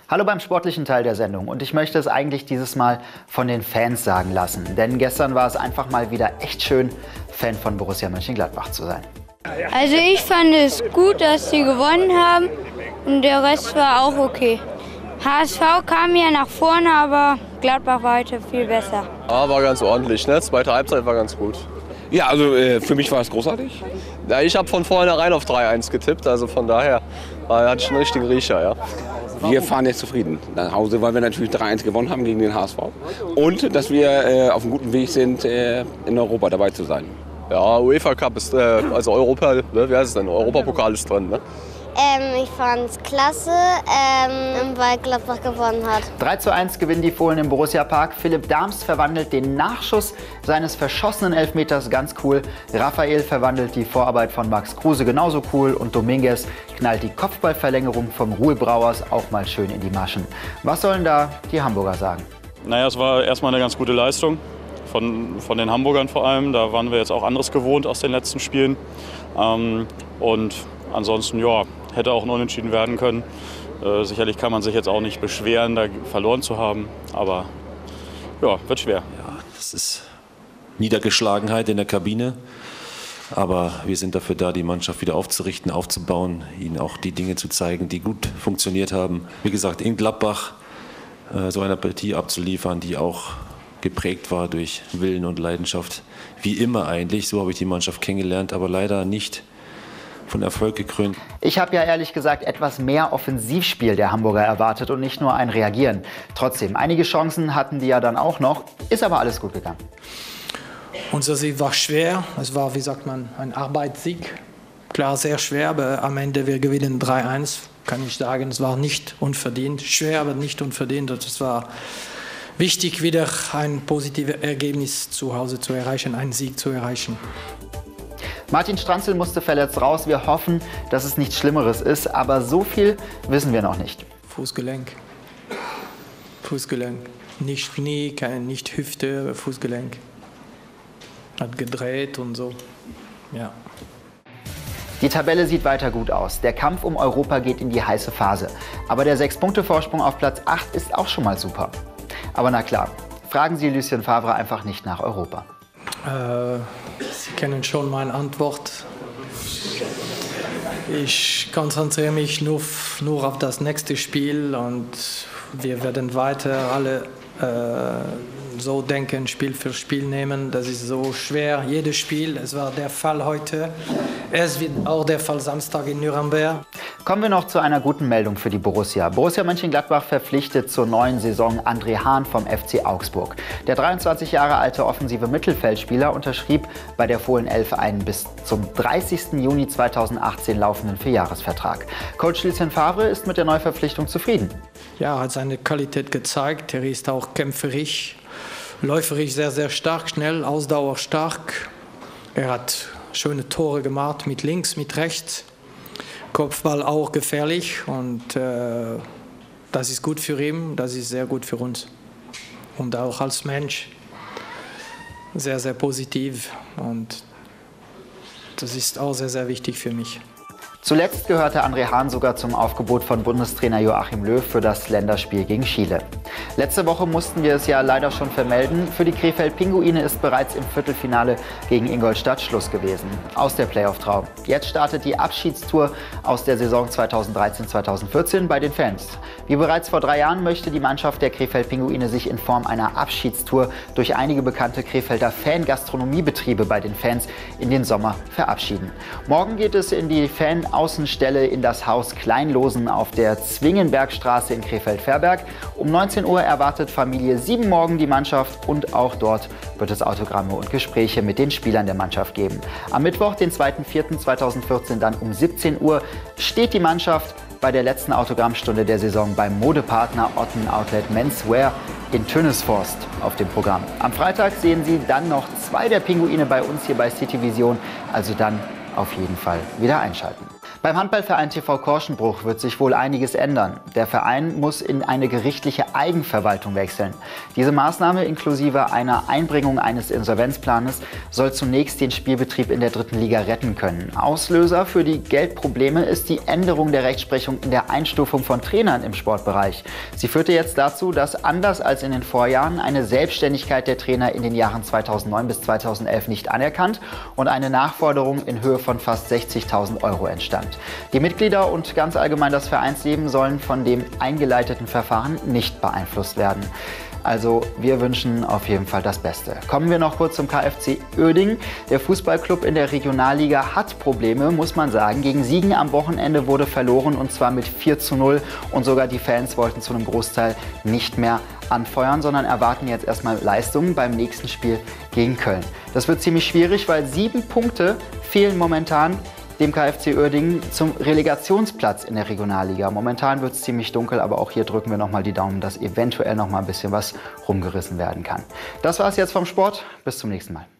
Hallo beim sportlichen Teil der Sendung und ich möchte es eigentlich dieses Mal von den Fans sagen lassen. Denn gestern war es einfach mal wieder echt schön, Fan von Borussia Mönchengladbach zu sein. Also ich fand es gut, dass sie gewonnen haben und der Rest war auch okay. HSV kam ja nach vorne, aber Gladbach war heute viel besser. Ja, war ganz ordentlich, ne? Zweite Halbzeit war ganz gut. Ja, also für mich war es großartig. Ja, ich habe von vornherein auf 3-1 getippt, also von daher hatte ich einen richtigen Riecher, ja. Wir fahren jetzt zufrieden nach Hause, weil wir natürlich 3-1 gewonnen haben gegen den HSV. Und dass wir auf einem guten Weg sind, in Europa dabei zu sein. Ja, UEFA Cup ist, also Europa, ne? Wie heißt es denn? Europapokal ist drin, ne? Ich fand's klasse, weil Gladbach gewonnen hat. 3:1 gewinnen die Fohlen im Borussia Park. Philipp Dahms verwandelt den Nachschuss seines verschossenen Elfmeters ganz cool. Raphael verwandelt die Vorarbeit von Max Kruse genauso cool. Und Dominguez knallt die Kopfballverlängerung vom Ruhl-Brauers auch mal schön in die Maschen. Was sollen da die Hamburger sagen? Naja, es war erstmal eine ganz gute Leistung. Von den Hamburgern vor allem. Da waren wir jetzt auch anderes gewohnt aus den letzten Spielen. Und ansonsten, ja, hätte auch ein Unentschieden werden können. Sicherlich kann man sich jetzt auch nicht beschweren, da verloren zu haben. Aber ja, wird schwer. Ja, das ist Niedergeschlagenheit in der Kabine. Aber wir sind dafür da, die Mannschaft wieder aufzurichten, aufzubauen, ihnen auch die Dinge zu zeigen, die gut funktioniert haben. Wie gesagt, in Gladbach so eine Partie abzuliefern, die auch geprägt war durch Willen und Leidenschaft. Wie immer eigentlich, so habe ich die Mannschaft kennengelernt, aber leider nicht von Erfolg gekrönt. Ich habe ja ehrlich gesagt etwas mehr Offensivspiel der Hamburger erwartet und nicht nur ein Reagieren. Trotzdem, einige Chancen hatten die ja dann auch noch, ist aber alles gut gegangen. Unser Sieg war schwer, es war, wie sagt man, ein Arbeitssieg. Klar, sehr schwer, aber am Ende wir gewinnen 3-1, kann ich sagen, es war nicht unverdient. Schwer, aber nicht unverdient. Es war wichtig, wieder ein positives Ergebnis zu Hause zu erreichen, einen Sieg zu erreichen. Martin Stranzl musste verletzt raus. Wir hoffen, dass es nichts Schlimmeres ist, aber so viel wissen wir noch nicht. Fußgelenk. Fußgelenk. Nicht Knie, nicht Hüfte, Fußgelenk. Hat gedreht und so. Ja. Die Tabelle sieht weiter gut aus. Der Kampf um Europa geht in die heiße Phase. Aber der 6-Punkte-Vorsprung auf Platz 8 ist auch schon mal super. Aber na klar, fragen Sie Lucien Favre einfach nicht nach Europa. Sie kennen schon meine Antwort. Ich konzentriere mich nur auf das nächste Spiel und wir werden weiter alle so denken, Spiel für Spiel nehmen. Das ist so schwer, jedes Spiel. Es war der Fall heute. Es wird auch der Fall Samstag in Nürnberg. Kommen wir noch zu einer guten Meldung für die Borussia. Borussia Mönchengladbach verpflichtet zur neuen Saison André Hahn vom FC Augsburg. Der 23 Jahre alte offensive Mittelfeldspieler unterschrieb bei der Fohlen 11 einen bis zum 30. Juni 2018 laufenden Vierjahresvertrag. Coach Lucien Favre ist mit der Neuverpflichtung zufrieden. Ja, er hat seine Qualität gezeigt. Er ist auch kämpferisch, läuferisch sehr, sehr stark, schnell, ausdauerstark. Er hat schöne Tore gemacht mit links, mit rechts. Kopfball auch gefährlich und das ist gut für ihn, das ist sehr gut für uns. Und auch als Mensch sehr, sehr positiv und das ist auch sehr, sehr wichtig für mich. Zuletzt gehörte André Hahn sogar zum Aufgebot von Bundestrainer Joachim Löw für das Länderspiel gegen Chile. Letzte Woche mussten wir es ja leider schon vermelden. Für die Krefeld-Pinguine ist bereits im Viertelfinale gegen Ingolstadt Schluss gewesen. Aus der Playoff-Traum. Jetzt startet die Abschiedstour aus der Saison 2013-2014 bei den Fans. Wie bereits vor 3 Jahren möchte die Mannschaft der Krefeld-Pinguine sich in Form einer Abschiedstour durch einige bekannte Krefelder Fan-Gastronomiebetriebe bei den Fans in den Sommer verabschieden. Morgen geht es in die Fan-Außenstelle in das Haus Kleinlosen auf der Zwingenbergstraße in Krefeld-Ferberg. Um 19 Uhr erwartet Familie 7 morgen die Mannschaft und auch dort wird es Autogramme und Gespräche mit den Spielern der Mannschaft geben. Am Mittwoch, den 2.4.2014, dann um 17 Uhr, steht die Mannschaft bei der letzten Autogrammstunde der Saison beim Modepartner Otten Outlet Menswear in Tönnesforst auf dem Programm. Am Freitag sehen Sie dann noch 2 der Pinguine bei uns hier bei Cityvision, also dann auf jeden Fall wieder einschalten. Beim Handballverein TV Korschenbruch wird sich wohl einiges ändern. Der Verein muss in eine gerichtliche Eigenverwaltung wechseln. Diese Maßnahme inklusive einer Einbringung eines Insolvenzplanes soll zunächst den Spielbetrieb in der 3. Liga retten können. Auslöser für die Geldprobleme ist die Änderung der Rechtsprechung in der Einstufung von Trainern im Sportbereich. Sie führte jetzt dazu, dass anders als in den Vorjahren eine Selbstständigkeit der Trainer in den Jahren 2009 bis 2011 nicht anerkannt und eine Nachforderung in Höhe von fast 60.000 € entstand. Die Mitglieder und ganz allgemein das Vereinsleben sollen von dem eingeleiteten Verfahren nicht beeinflusst werden. Also wir wünschen auf jeden Fall das Beste. Kommen wir noch kurz zum KFC Uerdingen. Der Fußballclub in der Regionalliga hat Probleme, muss man sagen. Gegen Siegen am Wochenende wurde verloren und zwar mit 4:0 und sogar die Fans wollten zu einem Großteil nicht mehr anfeuern, sondern erwarten jetzt erstmal Leistungen beim nächsten Spiel gegen Köln. Das wird ziemlich schwierig, weil 7 Punkte fehlen momentan dem KFC Uerdingen zum Relegationsplatz in der Regionalliga. Momentan wird es ziemlich dunkel, aber auch hier drücken wir nochmal die Daumen, dass eventuell noch mal ein bisschen was rumgerissen werden kann. Das war es jetzt vom Sport. Bis zum nächsten Mal.